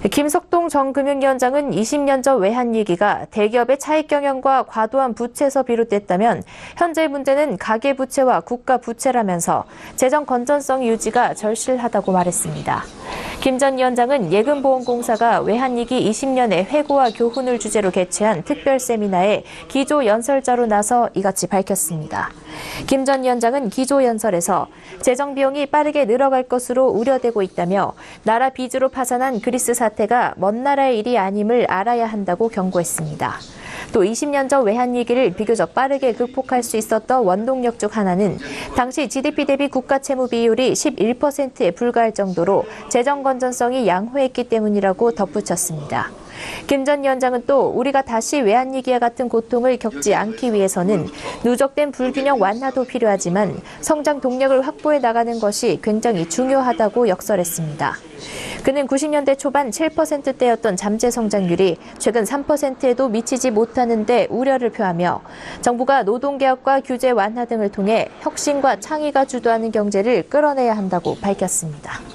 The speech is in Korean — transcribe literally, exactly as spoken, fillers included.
김석동 전 금융위원장은 이십 년 전 외환위기가 대기업의 차익 경영과 과도한 부채에서 비롯됐다면 현재 문제는 가계부채와 국가부채라면서 재정 건전성 유지가 절실하다고 말했습니다. 김 전 위원장은 예금보험공사가 외환위기 이십 년의 회고와 교훈을 주제로 개최한 특별 세미나에 기조연설자로 나서 이같이 밝혔습니다. 김 전 위원장은 기조연설에서 재정 비용이 빠르게 늘어갈 것으로 우려되고 있다며 나라 빚으로 파산한 그리스 사태가 먼 나라의 일이 아님을 알아야 한다고 경고했습니다. 또 이십 년 전 외환위기를 비교적 빠르게 극복할 수 있었던 원동력 중 하나는 당시 지디피 대비 국가채무 비율이 십일 퍼센트에 불과할 정도로 재정 건전성이 양호했기 때문이라고 덧붙였습니다. 김 전 위원장은 또 우리가 다시 외환위기와 같은 고통을 겪지 않기 위해서는 누적된 불균형 완화도 필요하지만 성장 동력을 확보해 나가는 것이 굉장히 중요하다고 역설했습니다. 그는 구십 년대 초반 칠 퍼센트대였던 잠재 성장률이 최근 삼 퍼센트에도 미치지 못하는 데 우려를 표하며 정부가 노동개혁과 규제 완화 등을 통해 혁신과 창의가 주도하는 경제를 끌어내야 한다고 밝혔습니다.